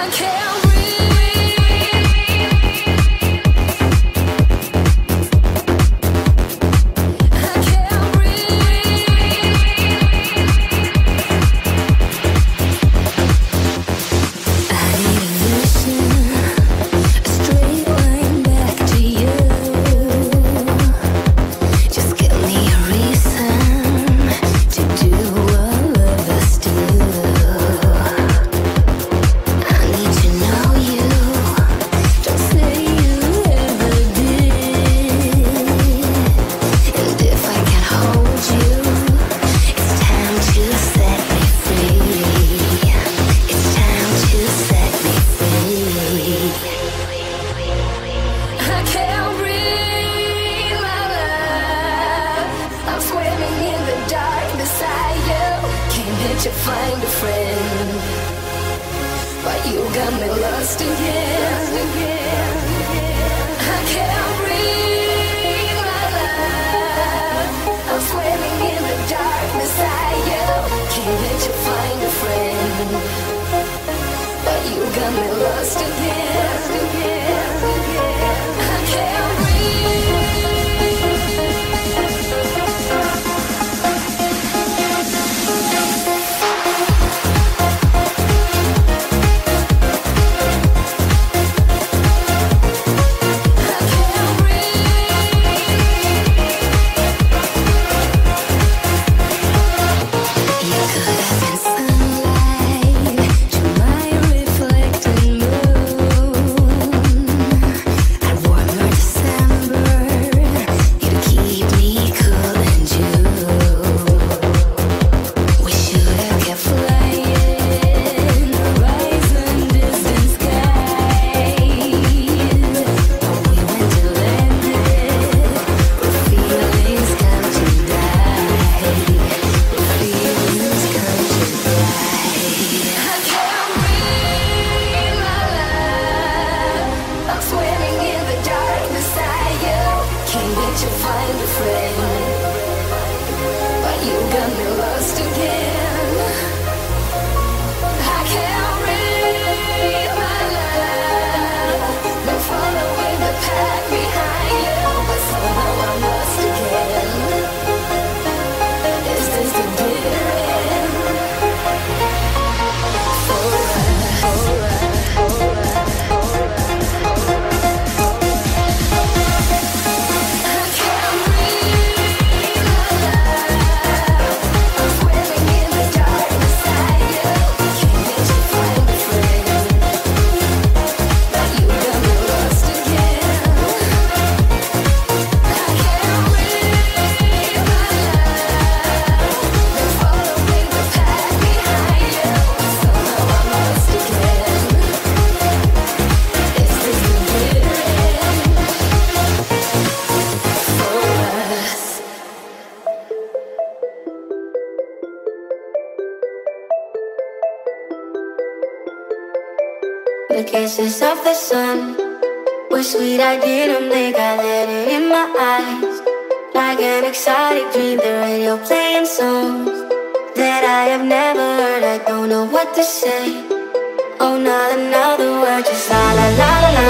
The kisses of the sun were sweet, I didn't blink, I let it in my eyes. Like an exotic dream, the radio playing songs that I have never heard. I don't know what to say. Oh, not another word, just la la la la la.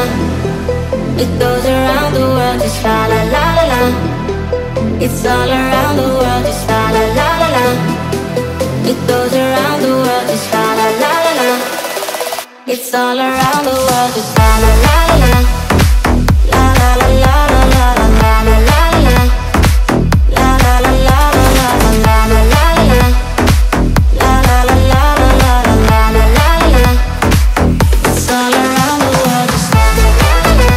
It goes around the world, just la la la la la. It's all around the world, just la la la la la. It goes around the world, just la la la la la. It's all around the world, just la la la la la. La la la la la la la la la la. La la la la la la la la la la. La la la la la la la la la la. It's all around the world, just la la la la.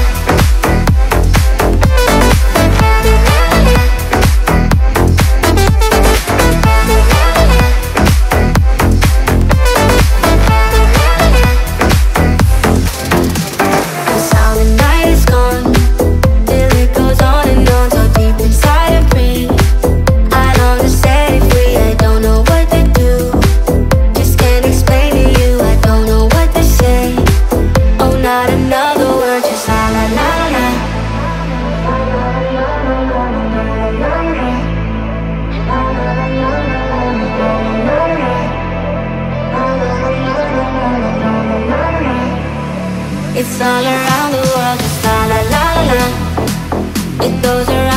The sound It's all around the world, just la la la la la. It goes around.